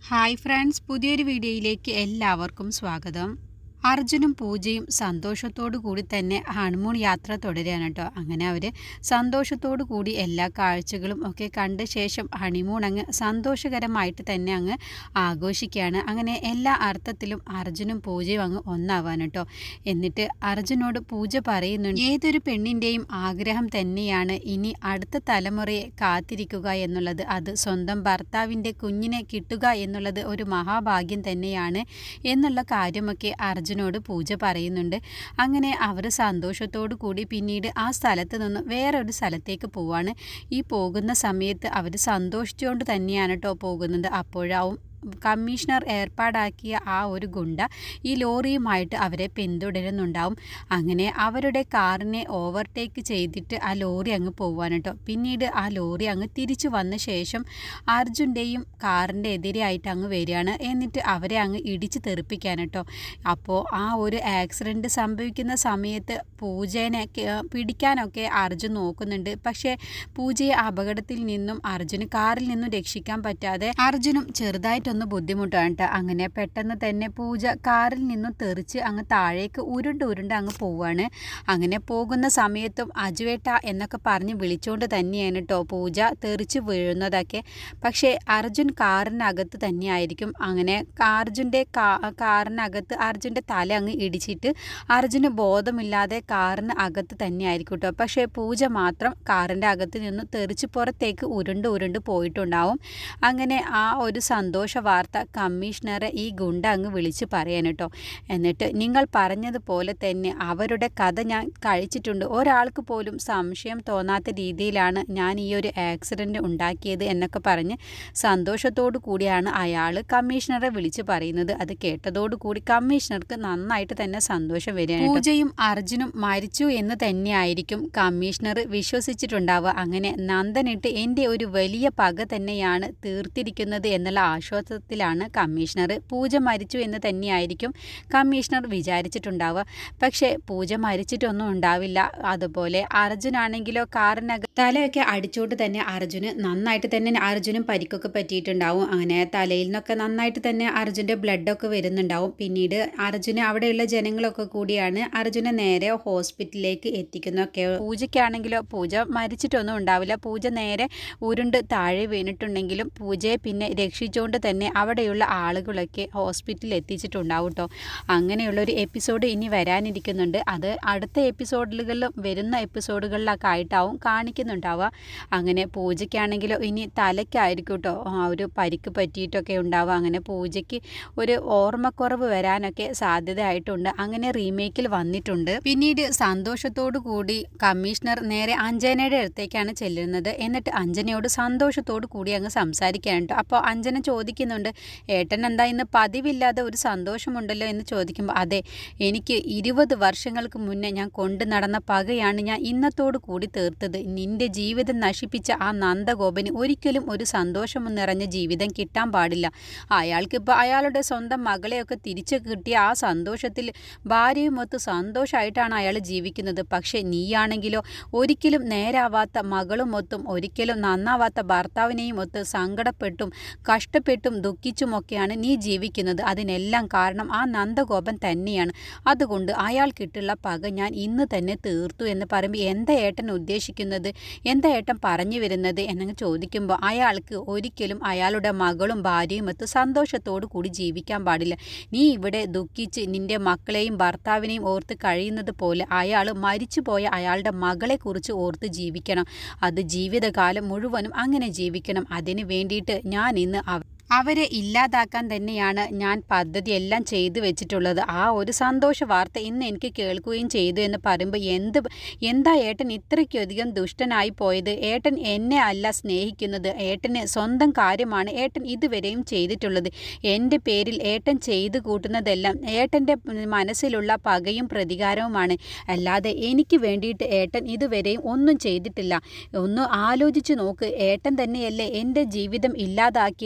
Hi friends, പുതിയൊരു വീഡിയോയിലേക്ക് എല്ലാവർക്കും സ്വാഗതം. അർജുനും പൂജയും സന്തോഷത്തോടു കൂടി തന്നെ ഹണിമൂൺ യാത്ര തുടരുകയാണ് കേട്ടോ. അങ്ങനെ അവർ സന്തോഷത്തോടു കൂടി എല്ലാ കാഴ്ചകളും ഒക്കെ കണ്ട ശേഷം ഹണിമൂൺ അങ്ങ് സന്തോഷകരമായിട്ട് തന്നെ അങ്ങ് ആഘോഷിക്കുകയാണ്. അങ്ങനെ എല്ലാ അർത്ഥത്തിലും അർജുനും പൂജയും അങ്ങ് ഒന്നാവാൻ കേട്ടോ. എന്നിട്ട് അർജുനോട് പൂജ പറയുന്നുണ്ട്, ഏതൊരു പെണ്ണിൻ്റെയും ആഗ്രഹം തന്നെയാണ് ഇനി അടുത്ത തലമുറയെ കാത്തിരിക്കുക എന്നുള്ളത്. അത് സ്വന്തം ഭർത്താവിൻ്റെ കുഞ്ഞിനെ കിട്ടുക എന്നുള്ളത് ഒരു മഹാഭാഗ്യം തന്നെയാണ് എന്നുള്ള കാര്യമൊക്കെ അർജുനോട് പൂജ പറയുന്നുണ്ട്. അങ്ങനെ അവർ സന്തോഷത്തോടു കൂടി പിന്നീട് ആ സ്ഥലത്ത് നിന്ന് വേറൊരു സ്ഥലത്തേക്ക് പോവാണ്. ഈ പോകുന്ന സമയത്ത് അവർ സന്തോഷിച്ചുകൊണ്ട് തന്നെയാണ് കേട്ടോ പോകുന്നത്. അപ്പോഴാവും കമ്മീഷണർ ഏർപ്പാടാക്കിയ ആ ഒരു ഗുണ്ട ഈ ലോറിയുമായിട്ട് അവരെ പിന്തുടരുന്നുണ്ടാവും. അങ്ങനെ അവരുടെ കാറിനെ ഓവർടേക്ക് ചെയ്തിട്ട് ആ ലോറി അങ്ങ് പോവാണ് കേട്ടോ. പിന്നീട് ആ ലോറി അങ്ങ് തിരിച്ചു വന്ന ശേഷം അർജുൻ്റെയും കാറിൻ്റെ എതിരെയായിട്ട് അങ്ങ് വരികയാണ്. എന്നിട്ട് അവരെ അങ്ങ് ഇടിച്ച് തെറിപ്പിക്കാൻ കേട്ടോ. അപ്പോൾ ആ ഒരു ആക്സിഡൻറ്റ് സംഭവിക്കുന്ന സമയത്ത് പൂജേനെ പിടിക്കാനൊക്കെ അർജുൻ നോക്കുന്നുണ്ട്. പക്ഷേ പൂജയെ അപകടത്തിൽ നിന്നും അർജുന് കാറിൽ നിന്നും രക്ഷിക്കാൻ പറ്റാതെ അർജുനും ചെറുതായിട്ട് ബുദ്ധിമുട്ടാണ് കേട്ടോ. അങ്ങനെ പെട്ടെന്ന് തന്നെ പൂജ കാറിൽ നിന്നും തെറിച്ച് അങ്ങ് താഴേക്ക് ഉരുണ്ട് അങ്ങ് പോവാണ്. അങ്ങനെ പോകുന്ന സമയത്തും അജുവേട്ട എന്നൊക്കെ പറഞ്ഞ് വിളിച്ചുകൊണ്ട് തന്നെയാണ് കേട്ടോ പൂജ തെറിച്ച് വീഴുന്നതൊക്കെ. പക്ഷേ അർജുൻ കാറിനകത്ത് തന്നെയായിരിക്കും. അങ്ങനെ അർജുൻ്റെ കാറിനകത്ത് അർജുൻ്റെ തല അങ്ങ് ഇടിച്ചിട്ട് അർജുന് ബോധമില്ലാതെ കാറിന് അകത്ത് തന്നെയായിരിക്കും കേട്ടോ. പക്ഷേ പൂജ മാത്രം കാറിൻ്റെ അകത്ത് നിന്ന് തെറിച്ച് പുറത്തേക്ക് ഉരുണ്ട് പോയിട്ടുണ്ടാവും. അങ്ങനെ ആ ഒരു സന്തോഷ വാർത്ത കമ്മീഷണറെ ഈ ഗുണ്ട അങ്ങ് വിളിച്ച് പറയാൻ കേട്ടോ. എന്നിട്ട് നിങ്ങൾ പറഞ്ഞതുപോലെ തന്നെ അവരുടെ കഥ ഞാൻ കഴിച്ചിട്ടുണ്ട്. ഒരാൾക്ക് പോലും സംശയം തോന്നാത്ത രീതിയിലാണ് ഞാൻ ഈ ഒരു ആക്സിഡൻറ്റ് ഉണ്ടാക്കിയത് എന്നൊക്കെ പറഞ്ഞ് സന്തോഷത്തോടു കൂടിയാണ് അയാൾ കമ്മീഷണറെ വിളിച്ച് പറയുന്നത്. അത് കേട്ടതോടുകൂടി കമ്മീഷണർക്ക് നന്നായിട്ട് തന്നെ സന്തോഷം വരികയാണ്. പൂജയും അർജുനും മരിച്ചു എന്ന് തന്നെയായിരിക്കും കമ്മീഷണർ വിശ്വസിച്ചിട്ടുണ്ടാവുക. അങ്ങനെ നന്ദനിട്ട് എൻ്റെ ഒരു വലിയ പക തന്നെയാണ് തീർത്തിരിക്കുന്നത് എന്നുള്ള ആശ്വാസത്തിലാണ് കമ്മീഷണർ. പൂജ മരിച്ചു എന്ന് തന്നെയായിരിക്കും കമ്മീഷണർ വിചാരിച്ചിട്ടുണ്ടാവുക. പക്ഷേ പൂജ മരിച്ചിട്ടൊന്നും ഉണ്ടാവില്ല. അതുപോലെ അർജുനാണെങ്കിലോ കാറിനകത്ത് തലയൊക്കെ അടിച്ചോട്ട് തന്നെ നന്നായിട്ട് തന്നെ അർജുനും പരിക്കൊക്കെ പറ്റിയിട്ടുണ്ടാവും. അങ്ങനെ തലയിൽ നിന്നൊക്കെ നന്നായിട്ട് തന്നെ അർജുൻ്റെ ബ്ലഡൊക്കെ വരുന്നുണ്ടാവും. പിന്നീട് അർജുന് അവിടെയുള്ള ജനങ്ങളൊക്കെ കൂടിയാണ് അർജുനെ നേരെ ഹോസ്പിറ്റലിലേക്ക് എത്തിക്കുന്നതൊക്കെ. പൂജയ്ക്കാണെങ്കിലോ പൂജ മരിച്ചിട്ടൊന്നും ഉണ്ടാവില്ല. പൂജ നേരെ ഉരുണ്ട് താഴെ വീണിട്ടുണ്ടെങ്കിലും പൂജയെ പിന്നെ രക്ഷിച്ചുകൊണ്ട് തന്നെ അവിടെയുള്ള ആളുകളൊക്കെ ഹോസ്പിറ്റലിൽ എത്തിച്ചിട്ടുണ്ടാവും കേട്ടോ. അങ്ങനെയുള്ളൊരു എപ്പിസോഡ് ഇനി വരാനിരിക്കുന്നുണ്ട്. അത് അടുത്ത എപ്പിസോഡുകളിലും വരുന്ന എപ്പിസോഡുകളിലൊക്കെ ആയിട്ടാവും കാണിക്കുന്നുണ്ടാവുക. അങ്ങനെ പൂജയ്ക്കാണെങ്കിലോ ഇനി തലയ്ക്കായിരിക്കും കേട്ടോ ആ ഒരു പരിക്ക് പറ്റിയിട്ടൊക്കെ ഉണ്ടാവുക. അങ്ങനെ പൂജയ്ക്ക് ഒരു ഓർമ്മക്കുറവ് വരാനൊക്കെ സാധ്യതയായിട്ടുണ്ട്. അങ്ങനെ റീമേക്കിൽ വന്നിട്ടുണ്ട്. പിന്നീട് സന്തോഷത്തോടു കൂടി കമ്മീഷണർ നേരെ അഞ്ജനയുടെ അടുത്തേക്കാണ് ചെല്ലുന്നത്. എന്നിട്ട് അഞ്ജനയോട് സന്തോഷത്തോടു കൂടി അങ്ങ് സംസാരിക്കാൻ കേട്ടോ. അപ്പോൾ അഞ്ജന ചോദിക്കുന്നുണ്ട്, ഏട്ടൻ എന്താ ഇന്ന് പതിവില്ലാതെ ഒരു സന്തോഷമുണ്ടല്ലോ എന്ന് ചോദിക്കുമ്പോൾ, അതെ, എനിക്ക് 20 വർഷങ്ങൾക്ക് മുന്നേ ഞാൻ കൊണ്ടു നടന്ന പകയാണ് ഞാൻ ഇന്നത്തോടു കൂടി തീർത്തത്. നിന്റെ ജീവിതം നശിപ്പിച്ച ആ നന്ദഗോപന് ഒരിക്കലും ഒരു സന്തോഷം നിറഞ്ഞ ജീവിതം കിട്ടാൻ പാടില്ല. അയാൾക്കിപ്പോൾ അയാളുടെ സ്വന്തം മകളെയൊക്കെ തിരിച്ചു കിട്ടിയ ആ സന്തോഷത്തിൽ ഭാര്യയുമൊത്ത് സന്തോഷമായിട്ടാണ് അയാൾ ജീവിക്കുന്നത്. പക്ഷേ നീയാണെങ്കിലോ ഒരിക്കലും നേരാവാത്ത മകളുമൊത്തും ഒരിക്കലും നന്നാവാത്ത ഭർത്താവിനെയും ഒത്ത് സങ്കടപ്പെട്ടും കഷ്ടപ്പെട്ടും ദുഃഖിച്ചുമൊക്കെയാണ് നീ ജീവിക്കുന്നത്. അതിനെല്ലാം കാരണം ആ നന്ദഗോപൻ തന്നെയാണ്. അതുകൊണ്ട് അയാൾക്കിട്ടുള്ള പക ഞാൻ ഇന്ന് തന്നെ തീർത്തു എന്ന് പറയുമ്പോൾ, എന്താ ഏട്ടൻ ഉദ്ദേശിക്കുന്നത്, എന്താ ഏട്ടൻ പറഞ്ഞു വരുന്നത് എന്നങ്ങ് ചോദിക്കുമ്പോൾ, അയാൾക്ക് ഒരിക്കലും അയാളുടെ മകളും ഭാര്യയുമൊത്ത് സന്തോഷത്തോടു കൂടി ജീവിക്കാൻ പാടില്ല. നീ ഇവിടെ ദുഃഖിച്ച് നിന്റെ മക്കളെയും ഭർത്താവിനെയും ഓർത്ത് കഴിയുന്നത് പോലെ അയാൾ മരിച്ചുപോയ അയാളുടെ മകളെക്കുറിച്ച് ഓർത്ത് ജീവിക്കണം. അത് ജീവിതകാലം മുഴുവനും അങ്ങനെ ജീവിക്കണം. അതിന് വേണ്ടിയിട്ട് ഞാൻ ഇന്ന് അവരെ ഇല്ലാതാക്കാൻ തന്നെയാണ് ഞാൻ പദ്ധതി എല്ലാം ചെയ്തു വെച്ചിട്ടുള്ളത്. ആ ഒരു സന്തോഷ വാർത്ത ഇന്ന് എനിക്ക് കേൾക്കുകയും ചെയ്തു എന്ന് പറയുമ്പോൾ, എന്താ ഏട്ടൻ ഇത്രയ്ക്കധികം ദുഷ്ടനായി പോയത്? ഏട്ടൻ എന്നെ അല്ല സ്നേഹിക്കുന്നത്. ഏട്ടന് സ്വന്തം കാര്യമാണ് ഏട്ടൻ ഇതുവരെയും ചെയ്തിട്ടുള്ളത്. എൻ്റെ പേരിൽ ഏട്ടൻ ചെയ്തു കൂട്ടുന്നതെല്ലാം ഏട്ടൻ്റെ മനസ്സിലുള്ള പകയും പ്രതികാരവുമാണ്. അല്ലാതെ എനിക്ക് വേണ്ടിയിട്ട് ഏട്ടൻ ഇതുവരെയും ഒന്നും ചെയ്തിട്ടില്ല. ഒന്ന് ആലോചിച്ച് നോക്ക്. ഏട്ടൻ തന്നെയല്ലേ എൻ്റെ ജീവിതം ഇല്ലാതാക്കിയത്.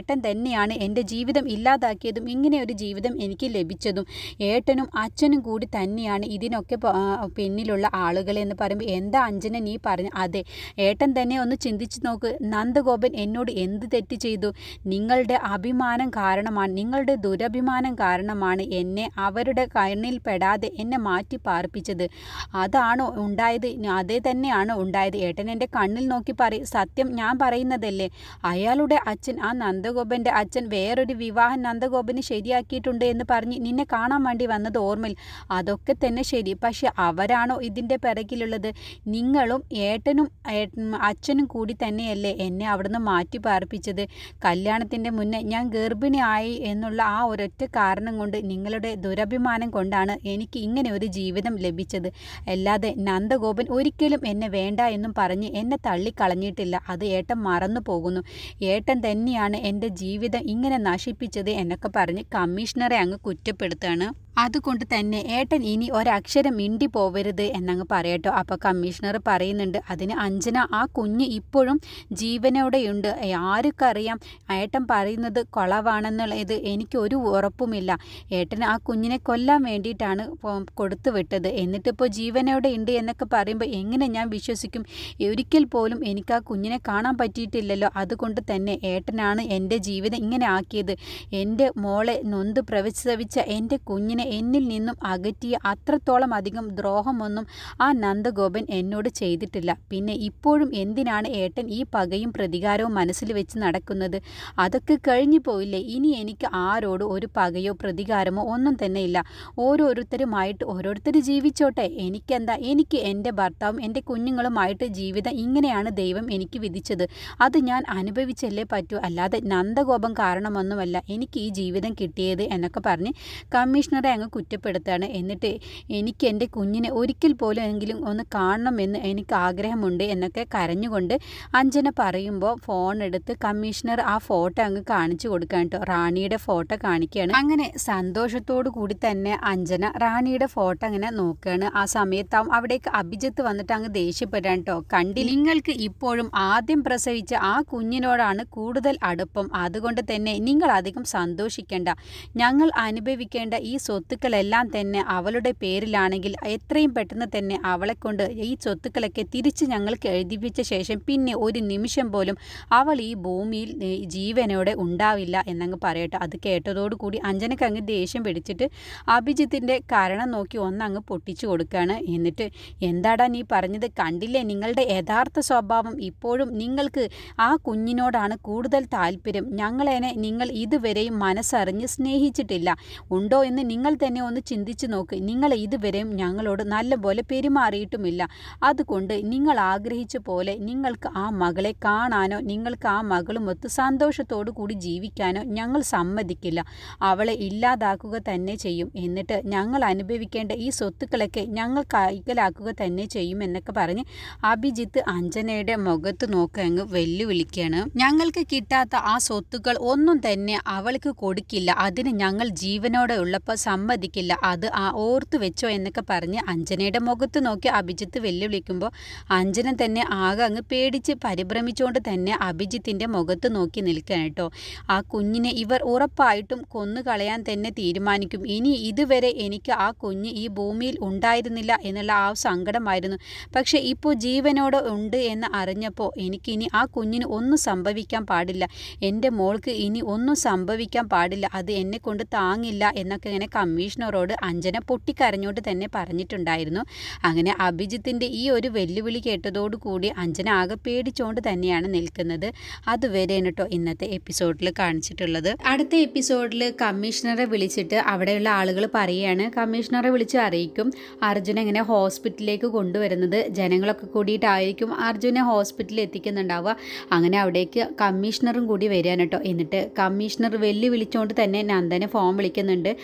ഏട്ടൻ തന്നെയാണ് എൻ്റെ ജീവിതം ഇല്ലാതാക്കിയതും ഇങ്ങനെ ഒരു ജീവിതം എനിക്ക് ലഭിച്ചതും ഏട്ടനും അച്ഛനും കൂടി തന്നെയാണ് ഇതിനൊക്കെ പിന്നിലുള്ള ആളുകളെന്ന് പറയുമ്പോൾ എന്താ അഞ്ജന നീ പറഞ്ഞു? അതെ, ഏട്ടൻ തന്നെ ഒന്ന് ചിന്തിച്ച് നോക്ക്. നന്ദഗോപൻ എന്നോട് എന്ത് തെറ്റ് ചെയ്തു? നിങ്ങളുടെ അഭിമാനം കാരണമാണ്, നിങ്ങളുടെ ദുരഭിമാനം കാരണമാണ് എന്നെ അവരുടെ കണ്ണിൽ പെടാതെ എന്നെ മാറ്റി പാർപ്പിച്ചത്. അതാണോ ഉണ്ടായത്? അതേ തന്നെയാണ് ഉണ്ടായത്. ഏട്ടൻ എൻ്റെ കണ്ണിൽ നോക്കി പറയും, സത്യം ഞാൻ പറയുന്നതല്ലേ. അയാളുടെ അച്ഛൻ, ആ നന്ദഗോപൻ്റെ അച്ഛൻ വേറൊരു വിവാഹം നന്ദഗോപന് ശരിയാക്കിയിട്ടുണ്ട് എന്ന് പറഞ്ഞ് നിന്നെ കാണാൻ വേണ്ടി വന്നത് ഓർമ്മയിൽ. അതൊക്കെ തന്നെ ശരി, പക്ഷെ അവരാണോ ഇതിൻ്റെ പിറകിലുള്ളത്? നിങ്ങളും ഏട്ടനും അച്ഛനും കൂടി തന്നെയല്ലേ എന്നെ അവിടുന്ന് മാറ്റി പാർപ്പിച്ചത്. കല്യാണത്തിൻ്റെ മുന്നേ ഞാൻ ഗർഭിണിയായി എന്നുള്ള ആ ഒരൊറ്റ കാരണം കൊണ്ട്, നിങ്ങളുടെ ദുരഭിമാനം കൊണ്ടാണ് എനിക്ക് ഇങ്ങനെ ഒരു ജീവിതം ലഭിച്ചത്. അല്ലാതെ നന്ദഗോപൻ ഒരിക്കലും എന്നെ വേണ്ട എന്നും പറഞ്ഞ് എന്നെ തള്ളിക്കളഞ്ഞിട്ടില്ല. അത് ഏട്ടൻ മറന്നു പോകുന്നു. ഏട്ടൻ തന്നെയാണ് എൻ്റെ ജീവിതം ഇങ്ങനെ നശിപ്പിച്ചത് എന്നൊക്കെ പറഞ്ഞ് കമ്മീഷണറെ അങ്ങ് കുറ്റപ്പെടുത്താണ്. അതുകൊണ്ട് തന്നെ ഏട്ടൻ ഇനി ഒരക്ഷരം മിണ്ടി പോവരുത് എന്നങ്ങ് പറയട്ടോ. അപ്പോൾ കമ്മീഷണർ പറയുന്നുണ്ട്, അതിന് അഞ്ജന, ആ കുഞ്ഞ് ഇപ്പോഴും ജീവനോടെയുണ്ട്. ആർക്കറിയാം ഏട്ടൻ പറയുന്നത് കളവാണെന്നുള്ളത് എനിക്കൊരു ഉറപ്പുമില്ല. ഏട്ടൻ ആ കുഞ്ഞിനെ കൊല്ലാൻ വേണ്ടിയിട്ടാണ് കൊടുത്തു വിട്ടത്. എന്നിട്ടിപ്പോൾ ജീവനോടെ ഉണ്ട് എന്നൊക്കെ പറയുമ്പോൾ എങ്ങനെ ഞാൻ വിശ്വസിക്കും? ഒരിക്കൽ പോലും എനിക്ക് ആ കുഞ്ഞിനെ കാണാൻ പറ്റിയിട്ടില്ലല്ലോ. അതുകൊണ്ട് തന്നെ ഏട്ടനാണ് എൻ്റെ ജീവിതം ഇങ്ങനെ ആക്കിയത്. എൻ്റെ മോളെ നൊന്ത് പ്രസവിച്ച എൻ്റെ കുഞ്ഞിനെ എന്നിൽ നിന്നും അകറ്റിയ അത്രത്തോളം അധികം ദ്രോഹമൊന്നും ആ നന്ദഗോപൻ എന്നോട് ചെയ്തിട്ടില്ല. പിന്നെ ഇപ്പോഴും എന്തിനാണ് ഏട്ടൻ ഈ പകയും പ്രതികാരവും മനസ്സിൽ വെച്ച് നടക്കുന്നത്? അതൊക്കെ കഴിഞ്ഞു പോയില്ലേ. ഇനി എനിക്ക് ആരോട് ഒരു പകയോ പ്രതികാരമോ ഒന്നും തന്നെ ഇല്ല. ഓരോരുത്തരുമായിട്ട് ഓരോരുത്തർ ജീവിച്ചോട്ടെ. എനിക്കെന്താ? എനിക്ക് എൻ്റെ ഭർത്താവും എൻ്റെ കുഞ്ഞുങ്ങളുമായിട്ട് ജീവിതം ഇങ്ങനെയാണ് ദൈവം എനിക്ക് വിധിച്ചത്. അത് ഞാൻ അനുഭവിച്ചല്ലേ പറ്റൂ. അല്ലാതെ നന്ദഗോപം കാരണമൊന്നുമല്ല എനിക്ക് ഈ ജീവിതം കിട്ടിയത് എന്നൊക്കെ പറഞ്ഞ് കമ്മീഷണറെ അങ്ങ് കുറ്റപ്പെടുത്താണ്. എന്നിട്ട് എനിക്ക് എൻ്റെ കുഞ്ഞിനെ ഒരിക്കൽ പോലും എങ്കിലും ഒന്ന് കാണണമെന്ന് എനിക്ക് ആഗ്രഹമുണ്ട് എന്നൊക്കെ കരഞ്ഞുകൊണ്ട് അഞ്ജന പറയുമ്പോൾ ഫോൺ എടുത്ത് കമ്മീഷണർ ആ ഫോട്ടോ അങ്ങ് കാണിച്ചു കൊടുക്കാൻ കേട്ടോ. റാണിയുടെ ഫോട്ടോ കാണിക്കുകയാണ്. അങ്ങനെ സന്തോഷത്തോടു കൂടി തന്നെ അഞ്ജന റാണിയുടെ ഫോട്ടോ അങ്ങനെ നോക്കുകയാണ്. ആ സമയത്താവും അവിടേക്ക് അഭിജിത്ത് വന്നിട്ട് അങ്ങ് ദേഷ്യപ്പെടാൻ കേട്ടോ. നിങ്ങൾക്ക് ഇപ്പോഴും ആദ്യം പ്രസവിച്ച ആ കുഞ്ഞിനോടാണ് കൂടുതൽ അടുപ്പം. അതുകൊണ്ട് തന്നെ നിങ്ങൾ അധികം സന്തോഷിക്കേണ്ട. ഞങ്ങൾ അനുഭവിക്കേണ്ട ഈ സ്വത്തുക്കളെല്ലാം തന്നെ അവളുടെ പേരിലാണെങ്കിൽ എത്രയും പെട്ടെന്ന് തന്നെ അവളെ കൊണ്ട് ഈ സ്വത്തുക്കളൊക്കെ തിരിച്ച് ഞങ്ങൾക്ക് എഴുതിപ്പിച്ച ശേഷം പിന്നെ ഒരു നിമിഷം പോലും അവൾ ഈ ഭൂമിയിൽ ജീവനോടെ ഉണ്ടാവില്ല എന്നങ്ങ് പറയട്ടെ. അത് കേട്ടതോടുകൂടി അഞ്ജനക്ക് അങ്ങ് ദേഷ്യം പിടിച്ചിട്ട് അഭിജിത്തിൻ്റെ കാരണം നോക്കി ഒന്നങ്ങ് പൊട്ടിച്ചു കൊടുക്കുകയാണ്. എന്നിട്ട് എന്താടാ നീ പറഞ്ഞത്? കണ്ടില്ലേ നിങ്ങളുടെ യഥാർത്ഥ സ്വഭാവം? ഇപ്പോഴും നിങ്ങൾക്ക് ആ കുഞ്ഞിനോടാണ് കൂടുതൽ താല്പര്യം. ഞങ്ങളെന്നെ നിങ്ങൾ ഇതുവരെയും മനസ്സറിഞ്ഞ് സ്നേഹിച്ചിട്ടില്ല ഉണ്ടോ എന്ന് നിങ്ങൾ തന്നെ ഒന്ന് ചിന്തിച്ച് നോക്ക്. നിങ്ങൾ ഇതുവരെയും ഞങ്ങളോട് നല്ലപോലെ പെരുമാറിയിട്ടുമില്ല. അതുകൊണ്ട് നിങ്ങൾ ആഗ്രഹിച്ച പോലെ നിങ്ങൾക്ക് ആ മകളെ കാണാനോ നിങ്ങൾക്ക് ആ മകളുമൊത്ത് സന്തോഷത്തോടു കൂടി ജീവിക്കാനോ ഞങ്ങൾ സമ്മതിക്കില്ല. അവളെ ഇല്ലാതാക്കുക തന്നെ ചെയ്യും. എന്നിട്ട് ഞങ്ങൾ അനുഭവിക്കേണ്ട ഈ സ്വത്തുക്കളൊക്കെ ഞങ്ങൾ കൈക്കലാക്കുക തന്നെ ചെയ്യും എന്നൊക്കെ പറഞ്ഞ് അഭിജിത്ത് അഞ്ജനയുടെ മുഖത്ത് നോക്കി അങ്ങ് വെല്ലുവിളിക്കുകയാണ്. ഞങ്ങൾക്ക് കിട്ടാത്ത ആ സ്വത്തുക്കൾ ഒന്നും തന്നെ അവൾക്ക് കൊടുക്കില്ല. അതിന് ഞങ്ങൾ ജീവനോടെ ഉള്ളപ്പോൾ സമ്മതിക്കില്ല. അത് ഓർത്തു വെച്ചോ എന്നൊക്കെ പറഞ്ഞ് അഞ്ജനയുടെ മുഖത്ത് നോക്കി അഭിജിത്ത് വെല്ലുവിളിക്കുമ്പോൾ അഞ്ജന തന്നെ ആകെ അങ്ങ് പേടിച്ച് പരിഭ്രമിച്ചുകൊണ്ട് തന്നെ അഭിജിത്തിൻ്റെ മുഖത്ത് നോക്കി നിൽക്കാൻ കേട്ടോ. ആ കുഞ്ഞിനെ ഇവർ ഉറപ്പായിട്ടും കൊന്നുകളയാൻ തന്നെ തീരുമാനിക്കും. ഇനി ഇതുവരെ എനിക്ക് ആ കുഞ്ഞ് ഈ ഭൂമിയിൽ ഉണ്ടായിരുന്നില്ല എന്നുള്ള ആ സങ്കടമായിരുന്നു. പക്ഷേ ഇപ്പോൾ ജീവനോടെ ഉണ്ട് എന്ന് അറിഞ്ഞപ്പോൾ എനിക്കിനി ആ കുഞ്ഞിന് ഒന്നും സംഭവിക്കാൻ പാടില്ല. എൻ്റെ മോൾക്ക് ഇനി ഒന്നും സംഭവിക്കാൻ പാടില്ല. അത് എന്നെ കൊണ്ട് താങ്ങില്ല എന്നൊക്കെ ഇങ്ങനെ കമ്മീഷണറോട് അഞ്ജന പൊട്ടിക്കരഞ്ഞോട്ട് തന്നെ പറഞ്ഞിട്ടുണ്ടായിരുന്നു. അങ്ങനെ അഭിജിത്തിൻ്റെ ഈ ഒരു വെല്ലുവിളി കേട്ടതോടുകൂടി അഞ്ജന ആകെ പേടിച്ചുകൊണ്ട് തന്നെയാണ് നിൽക്കുന്നത്. അതുവരെയാണ് കേട്ടോ ഇന്നത്തെ എപ്പിസോഡിൽ കാണിച്ചിട്ടുള്ളത്. അടുത്ത എപ്പിസോഡിൽ കമ്മീഷണറെ വിളിച്ചിട്ട് അവിടെയുള്ള ആളുകൾ പറയുകയാണ്, കമ്മീഷണറെ വിളിച്ച് അറിയിക്കും അർജുന ഇങ്ങനെ ഹോസ്പിറ്റലിലേക്ക് കൊണ്ടുവരുന്നത്. ജനങ്ങളൊക്കെ കൂടിയിട്ടായിരിക്കും അർജുനെ ഹോസ്പിറ്റലിൽ എത്തിക്കുന്നുണ്ടാവുക. അങ്ങനെ അവിടേക്ക് കമ്മീഷണറും കൂടി വരികയാണ് കേട്ടോ. എന്നിട്ട് കമ്മീഷണർ വെല്ലുവിളിച്ചുകൊണ്ട് തന്നെ നന്ദനെ ഫോൺ വിളിക്കുന്നുണ്ട്. അപ്പോൾ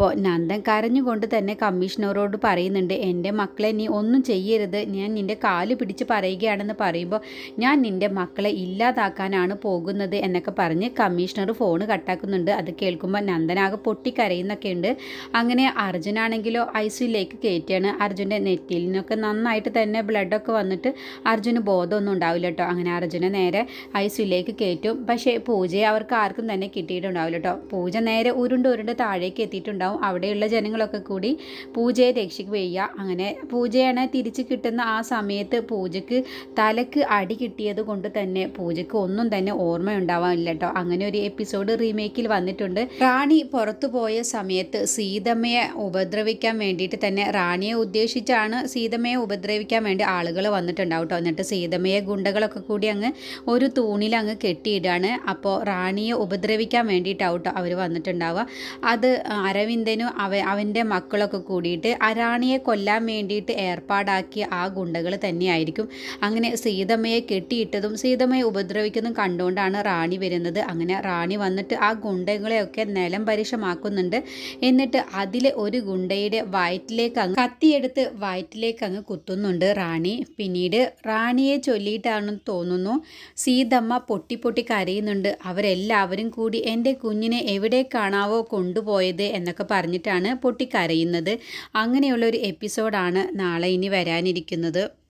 അപ്പോൾ നന്ദൻ കരഞ്ഞുകൊണ്ട് തന്നെ കമ്മീഷണറോട് പറയുന്നുണ്ട്, എൻ്റെ മക്കളെ നീ ഒന്നും ചെയ്യരുത്, ഞാൻ നിൻ്റെ കാല് പിടിച്ച് പറയുകയാണെന്ന് പറയുമ്പോൾ ഞാൻ നിൻ്റെ മക്കളെ ഇല്ലാതാക്കാനാണ് പോകുന്നത് എന്നൊക്കെ പറഞ്ഞ് കമ്മീഷണർ ഫോൺ കട്ടാക്കുന്നുണ്ട്. അത് കേൾക്കുമ്പോൾ നന്ദനാകെ പൊട്ടിക്കരയുന്നൊക്കെ ഉണ്ട്. അങ്ങനെ അർജുനാണെങ്കിലോ ഐസിയുലേക്ക് കയറ്റിയാണ്. അർജുൻ്റെ നെറ്റിയിൽ നിന്നൊക്കെ നന്നായിട്ട് തന്നെ ബ്ലഡൊക്കെ വന്നിട്ട് അർജുന് ബോധമൊന്നും ഉണ്ടാവില്ല കേട്ടോ. അങ്ങനെ അർജുനെ നേരെ ഐസിയുലേക്ക് കയറ്റും. പക്ഷേ പൂജയെ അവർക്ക് ആർക്കും തന്നെ കിട്ടിയിട്ടുണ്ടാവില്ല കേട്ടോ. പൂജ നേരെ ഉരുണ്ട് താഴേക്ക് എത്തിയിട്ടുണ്ടാവും. അവിടെയുള്ള ജനങ്ങളൊക്കെ കൂടി പൂജയെ രക്ഷിക്കുകയ്യ. അങ്ങനെ പൂജയാണ് തിരിച്ച് കിട്ടുന്ന ആ സമയത്ത് പൂജയ്ക്ക് തലക്ക് അടി കിട്ടിയത് കൊണ്ട് തന്നെ പൂജയ്ക്ക് ഒന്നും തന്നെ ഓർമ്മയുണ്ടാവാനില്ല കേട്ടോ. അങ്ങനെ ഒരു എപ്പിസോഡ് റീമേക്കിൽ വന്നിട്ടുണ്ട്. റാണി പുറത്തു പോയ സമയത്ത് സീതമ്മയെ ഉപദ്രവിക്കാൻ വേണ്ടിയിട്ട് തന്നെ റാണിയെ ഉദ്ദേശിച്ചാണ് സീതമ്മയെ ഉപദ്രവിക്കാൻ വേണ്ടി ആളുകൾ വന്നിട്ടുണ്ടാവും കേട്ടോ. എന്നിട്ട് സീതമ്മയെ ഗുണ്ടകളൊക്കെ കൂടി അങ്ങ് ഒരു തൂണിൽ അങ്ങ് കെട്ടിയിടാണ്. അപ്പോൾ റാണിയെ ഉപദ്രവിക്കാൻ വേണ്ടിയിട്ടാവും കേട്ടോ അവർ വന്നിട്ടുണ്ടാവുക. അത് അരവിന്ദനും അവൻ്റെ മക്കളൊക്കെ കൂടിയിട്ട് റാണിയെ കൊല്ലാൻ വേണ്ടിയിട്ട് ഏർപ്പാടാക്കിയ ആ ഗുണ്ടകൾ തന്നെയായിരിക്കും. അങ്ങനെ സീതമ്മയെ കെട്ടിയിട്ടതും സീതമ്മയെ ഉപദ്രവിക്കുന്നതും കണ്ടുകൊണ്ടാണ് റാണി വരുന്നത്. അങ്ങനെ റാണി വന്നിട്ട് ആ ഗുണ്ടകളെയൊക്കെ നിലം പരിശമാക്കുന്നുണ്ട്. എന്നിട്ട് അതിലെ ഒരു ഗുണ്ടയുടെ വയറ്റിലേക്ക് അങ്ങ് കത്തിയെടുത്ത് വയറ്റിലേക്ക് അങ്ങ് കുത്തുന്നുണ്ട് റാണി. പിന്നീട് റാണിയെ ചൊല്ലിയിട്ടാണെന്ന് തോന്നുന്നു സീതമ്മ പൊട്ടി കരയുന്നുണ്ട്. അവരെല്ലാവരും കൂടി എൻ്റെ കുഞ്ഞിനെ എവിടേക്കാണാവോ കൊണ്ടുപോയത് എന്നൊക്കെ പറഞ്ഞിട്ടാണ് പൊട്ടിക്കരയുന്നത്. അങ്ങനെയുള്ളൊരു എപ്പിസോഡാണ് നാളെ ഇനി വരാനിരിക്കുന്നത്.